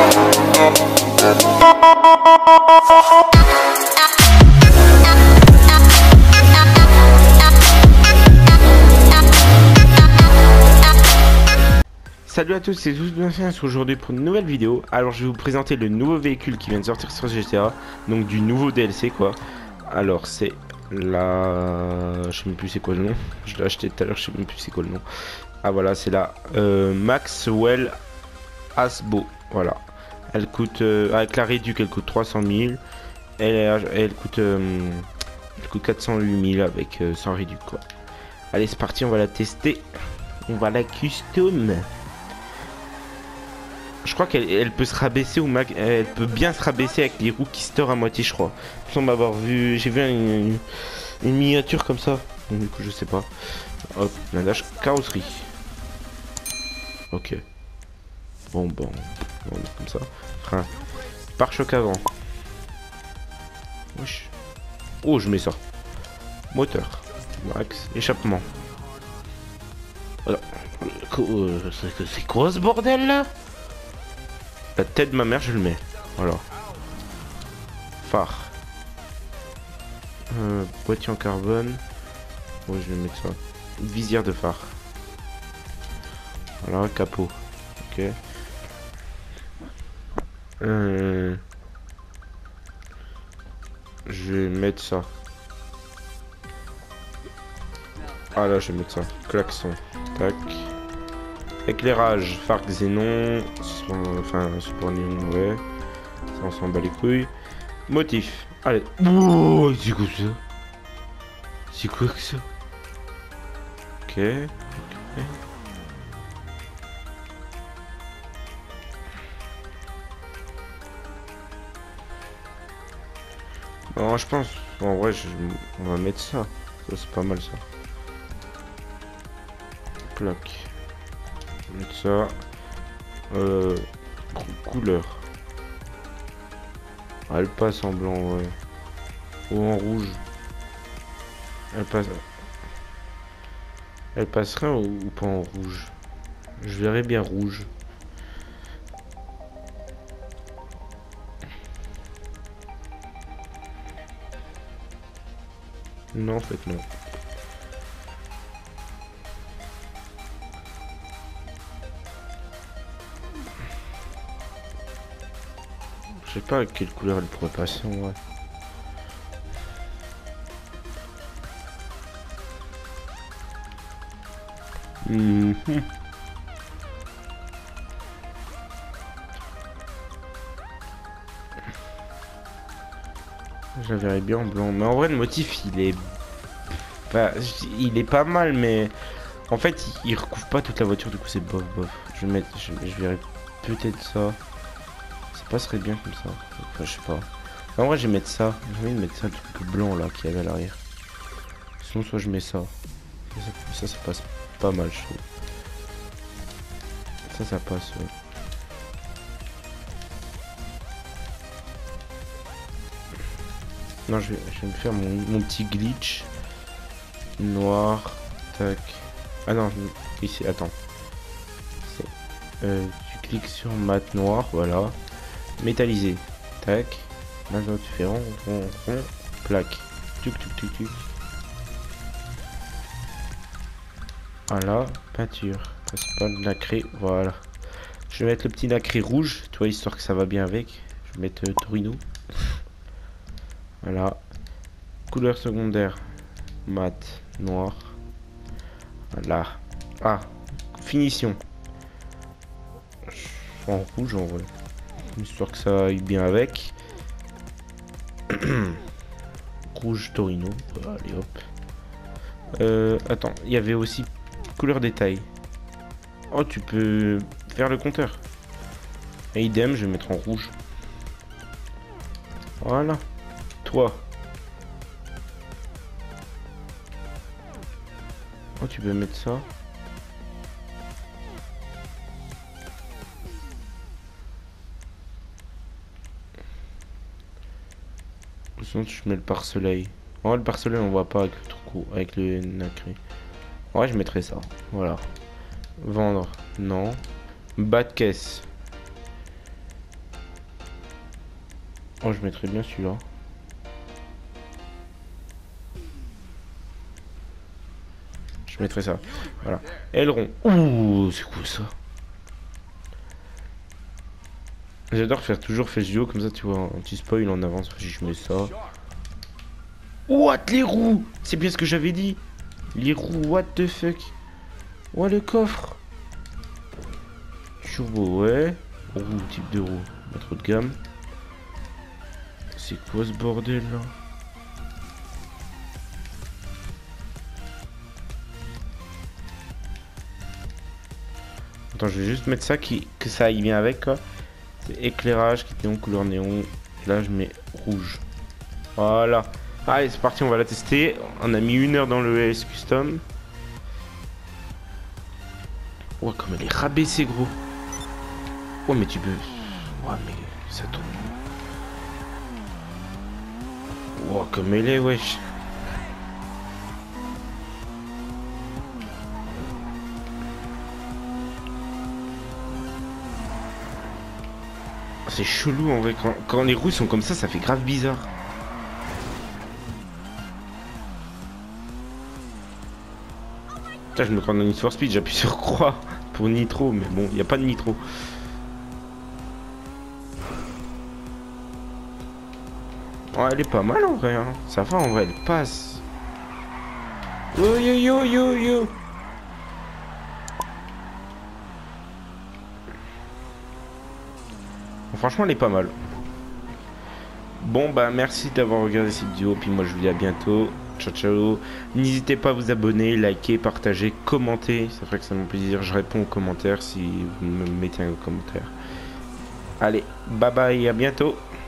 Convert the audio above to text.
Salut à tous, c'est Zouzbien aujourd'hui pour une nouvelle vidéo. Alors je vais vous présenter le nouveau véhicule qui vient de sortir sur GTA, donc du nouveau DLC quoi. Alors c'est la... je sais même plus c'est quoi le nom, je l'ai acheté tout à l'heure, je sais même plus c'est quoi le nom. Ah voilà, c'est la Maxwell Asbo, voilà. Elle coûte, avec la réduc elle coûte 300 000, elle coûte 408 000 avec sans réduc quoi. Allez c'est parti, on va la tester, on va la custom. Je crois qu'elle peut se rabaisser ou elle peut bien se rabaisser avec les roues qui store à moitié, je crois. Il semble avoir vu, j'ai vu une miniature comme ça. Donc, du coup, je sais pas. Hop, blindage carrosserie. Ok. Bon, on est comme ça. Frein. Pare-choc avant. Wesh. Oh, je mets ça. Moteur. Max. Échappement. Voilà. C'est quoi ce bordel là? La tête de ma mère, je le mets. Voilà. Phare. Boîtier en carbone. Bon, je vais mettre ça. Visière de phare. Voilà, capot. Ok. Je vais mettre ça. Ah là, je vais mettre ça. Klaxon. Tac. Éclairage, phare xénon, enfin support néon, ouais, ça on s'en bat les couilles. Motif, allez. Oh, c'est quoi ça? C'est quoi que ça? Ok. Bon, je pense, en vrai, on va mettre ça. Ça c'est pas mal ça. Plaque. Mettre ça. Couleur. Ah, elle passe en blanc, ouais. Ou en rouge. Elle passerait ou pas en rouge? Je verrais bien rouge. Non, en fait, non. Je sais pas avec quelle couleur elle pourrait passer en vrai. Je la verrais bien en blanc. Mais en vrai le motif il est... Enfin, il est pas mal mais... En fait il recouvre pas toute la voiture, du coup c'est bof bof. Je vais mettre... je verrais peut-être ça. Ça passerait bien comme ça. Enfin je sais pas. En vrai je vais mettre ça. J'ai envie de mettre ça, le truc blanc là qui avait à l'arrière. Sinon soit je mets ça. Ça passe pas mal je trouve. Ça passe ouais. Non je vais me faire mon petit glitch. Noir. Tac. Ah non, ici, attends. Tu cliques sur mat noir, voilà. Métallisé. Tac. Maintenant tu fais rond, plaque. Tuc, tuc, tuc, tuc. Voilà, peinture. Principal, nacré, voilà. Je vais mettre le petit nacré rouge, tu vois, histoire que ça va bien avec. Je vais mettre Torino. Voilà. Couleur secondaire. Mat, noir. Voilà. Ah, finition. En rouge en vrai. Histoire que ça aille bien avec. Rouge Torino. Allez hop. Attends, il y avait aussi couleur détail. Oh, tu peux faire le compteur. Et idem, je vais mettre en rouge. Voilà. Toi. Oh, tu peux mettre ça. Sinon, je mets le pare-soleil. En vrai, le pare-soleil, on voit pas avec le truc, avec le nacré. Ouais, je mettrai ça. Voilà. Vendre. Non. Bas de caisse. Oh, je mettrais bien celui-là. Je mettrais ça. Voilà. Aileron. Ouh, c'est cool ça. J'adore faire toujours fait vidéo comme ça, tu vois, un petit spoil en avance. Je mets ça. What, les roues? C'est bien ce que j'avais dit. Les roues, what the fuck? Oh, le coffre. Turbo, ouais. Roue, type de roue. Pas trop de gamme. C'est quoi ce bordel là? Attends, je vais juste mettre ça que ça y vient avec quoi. C'est éclairage qui est en couleur néon. Là, je mets rouge. Voilà. Allez, c'est parti, on va la tester. On a mis 1 heure dans le ES Custom. Oh, comme elle est rabaissée, gros. Oh, mais tu peux. Ouais, mais ça tourne. Oh, comme elle est, wesh. C'est chelou en vrai, quand les roues sont comme ça fait grave bizarre. Putain, je me prends dans Need for Speed, j'appuie sur croix pour nitro, mais bon, il n'y a pas de nitro. Oh, elle est pas mal en vrai, hein. Ça va en vrai, elle passe. Yo yo yo yo yo. Franchement, elle est pas mal. Bon, bah merci d'avoir regardé cette vidéo. Puis moi, je vous dis à bientôt. Ciao, ciao. N'hésitez pas à vous abonner, liker, partager, commenter. Ça ferait que ça me fait plaisir. Je réponds aux commentaires si vous me mettez un commentaire. Allez, bye bye, à bientôt.